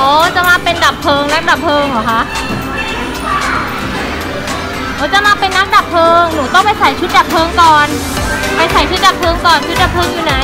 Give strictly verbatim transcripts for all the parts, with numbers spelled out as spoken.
อ๋อจะมาเป็นดับเพลิงนักดับเพลิงเหรอคะหนูจะมาเป็นนักดับเพลิงหนูต้องไปใส่ชุดดับเพลิงก่อนไปใส่ชุดดับเพลิงก่อนชุดดับเพลิงอยู่ไหน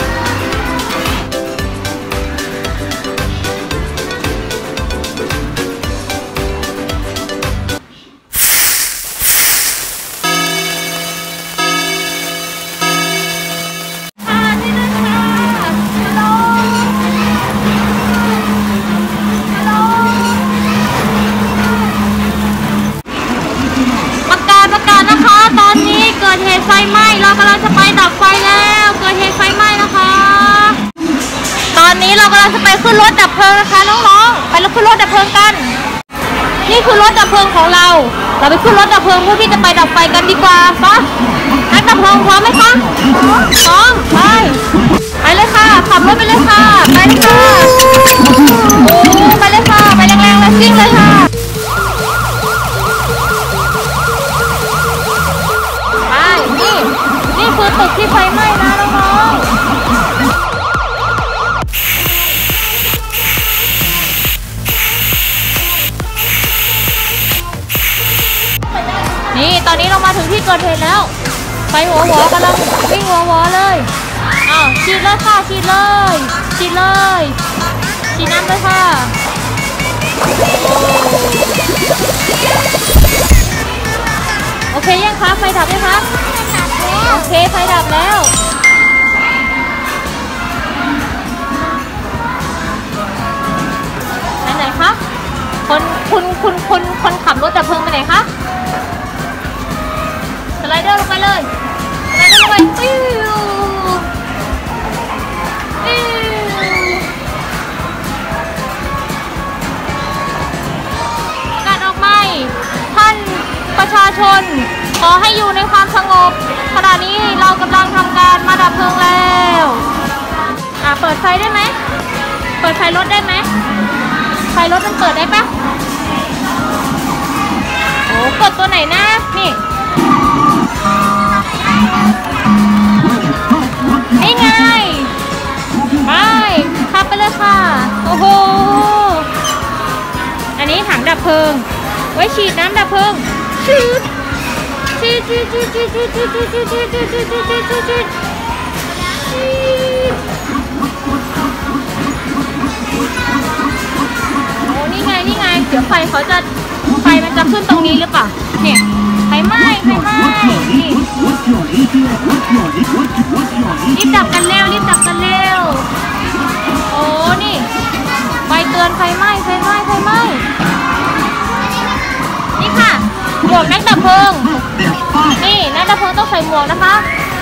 ตอนนี้เกิดเหตุไฟไหม้เรากำลังจะไปดับไฟแล้วเกิดเหตุไฟไหม้นะคะตอนนี้เรากำลังจะไปขึ้นรถดับเพลิงนะคะน้องๆไปแล้วขึ้นรถดับเพลิงกันนี่คือรถดับเพลิงของเราเราไปขึ้นรถดับเพลิงเพื่อที่จะไปดับไฟกันดีกว่าปะนักดับเพลิงพร้อมไหมคะพร้อมไปไปเลยค่ะขับรถไปเลยค่ะไปเลยค่ะโอ้ไปเลยค่ะไปแรงๆเลยซิ่งเลยค่ะนี่คือตึกที่ไฟไหม้นะน้องๆนี่ตอนนี้เรามาถึงที่เกิดเหตุแล้วไฟหัวหัวกำลังวิ่งหัวหัวเลยอ้าวฉีดเลยค่ะฉีดเลยฉีดเลยฉีดน้ำเลยค่ะโอเคยังคะไฟดับยังคะโอเคไฟดับแล้วไหนไหนคะคนคุณคุณคุณคนขับรถดับเพลิงไปไหนคะสไลเดอร์ลงไปเลยสไลเดอร์ลงไปปิ้วปิ้วการออกไหม้ท่านประชาชนขอให้อยู่ในความสงบขณะนี้เรากำลังทำการมาดับเพลิงแล้วอ่ะเปิดไฟได้ไหมเปิดไฟรถได้ไหมไฟรถมันเปิดได้ปะโอ้กดตัวไหนนะนี่นี่ไงไปขับไปเลยค่ะโอ้โหอันนี้ถังดับเพลิงไว้ฉีดน้ำดับเพลิงชืดชีดชีดชีดชีดชีดชีดชีดชีดชีดชีดชีดชีดชีดชีดชีดโอ้นี่ไงนี่ไงเดี๋ยวไฟเขาจะไฟมันจะขึ้นตรงนี้หรือเปล่าเนี่ยไฟไหม้ไฟไหม้นี่รีบดับกันเร็วรีบดับกันเร็วโอ้นี่ไฟเตือนไฟไหม้ไฟไหม้ไฟไหม้นี่ค่ะหมวกนักดับเพลิงนี่นักดับเพลิงต้องใส่หมวกนะคะ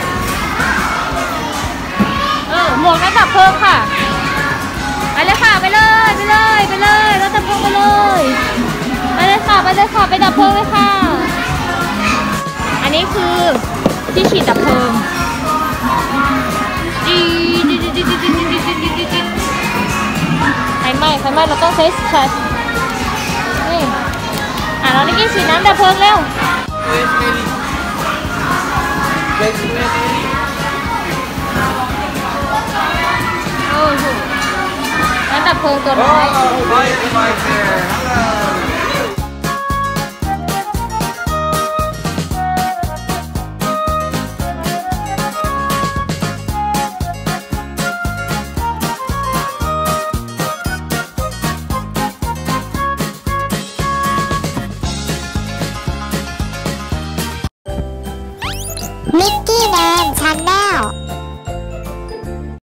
เออหมวกนักดับเพลิงค่ะไปเลยค่ะไปเลยไปเลยไปเลยนักดับเพลิงไปเลยไปเลยค่ะไปเลยค่ะไปดับเพลิงเลยค่ะอันนี้คือที่ฉีดดับเพลิงจีจีจีจีจีจีจีจีจีจีไฟไหม้ไฟไหม้เราต้องใช้ใช้นี่อ่ะเรานี่กี่ฉีดน้ำดับเพลิงเร็วโอ้โหน้ำดับเพลิงตัวน้อยมิกกี้แมนชาแนล